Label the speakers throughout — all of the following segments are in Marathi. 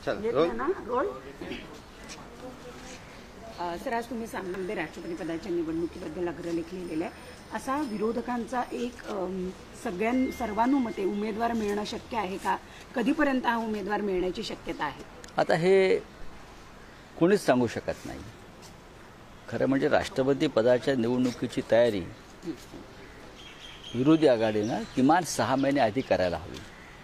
Speaker 1: सर, आज तुम्ही सामनामध्ये राष्ट्रपती पदाच्या निवडणुकीबद्दल अग्रलेख लिहिलेला आहे. असा विरोधकांचा एक सर्वानुमते उमेदवार मिळणं शक्य आहे का? कधीपर्यंत हा उमेदवार मिळण्याची शक्यता आहे?
Speaker 2: आता हे कोणीच सांगू शकत नाही. खरं म्हणजे राष्ट्रपती पदाच्या निवडणुकीची तयारी विरोधी आघाडीनं किमान 6 महिने आधी करायला हवी.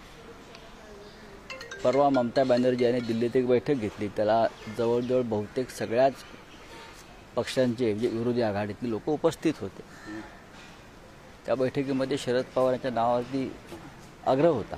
Speaker 2: परवा ममता बॅनर्जी यांनी दिल्लीत एक बैठक घेतली. त्याला जवळजवळ बहुतेक सगळ्याच पक्षांचे म्हणजे विरोधी आघाडीतले लोक उपस्थित होते. त्या बैठकीमध्ये शरद पवार यांच्या नावावरती आग्रह होता,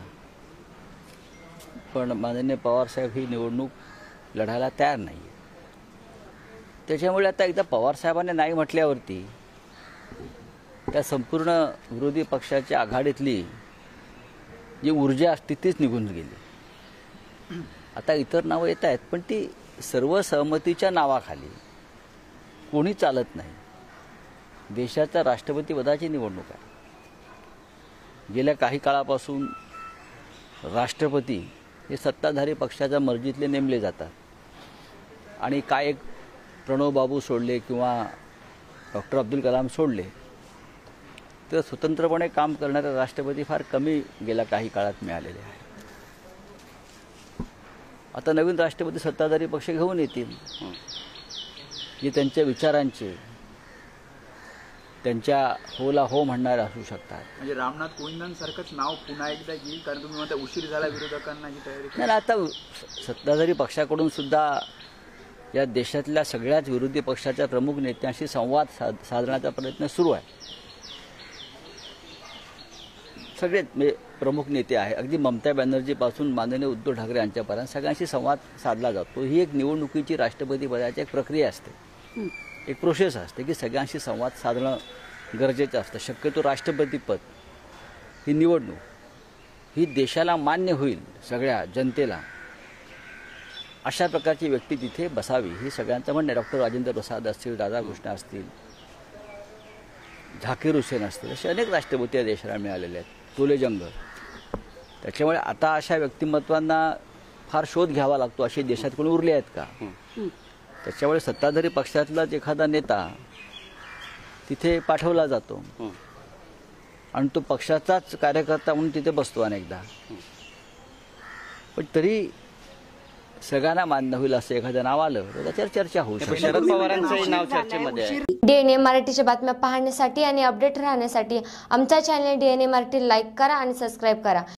Speaker 2: पण माननीय पवारसाहेब ही निवडणूक लढायला तयार नाही. त्याच्यामुळे आता एकदा पवारसाहेबांनी नाही म्हटल्यावरती त्या संपूर्ण विरोधी पक्षाच्या आघाडीतली जी ऊर्जा असते तीच निघून गेली. आता इतर नावं येत आहेत, पण ती सर्वसहमतीच्या नावाखाली कोणी चालत नाही. देशाच्या राष्ट्रपती पदाची निवडणूक आहे. गेल्या काही काळापासून राष्ट्रपती हे सत्ताधारी पक्षाच्या मर्जीतले नेमले जातात आणि काय एक प्रणव बाबू सोडले किंवा डॉक्टर अब्दुल कलाम सोडले तर स्वतंत्रपणे काम करणारे राष्ट्रपती फार कमी गेल्या काही काळात मिळालेले आहेत. आता नवीन राष्ट्रपती सत्ताधारी पक्ष घेऊन येतील, जे त्यांच्या विचारांचे त्यांच्या होला हो म्हणणारे असू शकतात.
Speaker 3: म्हणजे रामनाथ कोविंदांसारखंच नाव पुन्हा एकदा येईल, कारण तुम्ही म्हणता उशीर झाला विरोधकांना ही तयारी.
Speaker 2: नाही, आता सत्ताधारी पक्षाकडून सुद्धा या देशातल्या सगळ्याच विरोधी पक्षाच्या प्रमुख नेत्यांशी संवाद साधण्याचा प्रयत्न सुरू आहे. सगळेच प्रमुख नेते आहे, अगदी ममता बॅनर्जीपासून माननीय उद्धव ठाकरे यांच्यापर्यंत सगळ्यांशी संवाद साधला जातो. ही एक निवडणुकीची राष्ट्रपती पदाची एक प्रक्रिया असते, एक प्रोसेस असते की सगळ्यांशी संवाद साधणं गरजेचं असतं. शक्यतो राष्ट्रपतीपद ही निवडणूक ही देशाला मान्य होईल, सगळ्या जनतेला, अशा प्रकारची व्यक्ती तिथे बसावी ही सगळ्यांचं म्हणणं. डॉक्टर राजेंद्र प्रसाद असतील, राधाकृष्ण असतील, झाकीर हुसेन असतील, असे अनेक राष्ट्रपती या देशाला मिळालेले आहेत, तोलेजंग. त्याच्यामुळे आता अशा व्यक्तिमत्वांना फार शोध घ्यावा लागतो. असे देशात कोणी उरले आहेत का? त्याच्यामुळे सत्ताधारी पक्षातलाच एखादा नेता तिथे पाठवला जातो आणि तो पक्षाचाच कार्यकर्ता म्हणून तिथे बसतो अनेकदा. पण तरी सगळ्यांना मान्य होईल असं एखादं नाव आलं तर त्याच्यावर चर्चा होऊ शकते.
Speaker 4: शरद पवारांचंही नाव चर्चेमध्ये आहे.
Speaker 5: डीएनए मराठीच्या बातम्या पाहण्यासाठी आणि अपडेट राहण्यासाठी आमचा चॅनल डीएनए मराठी लाईक करा आणि सबस्क्राईब करा.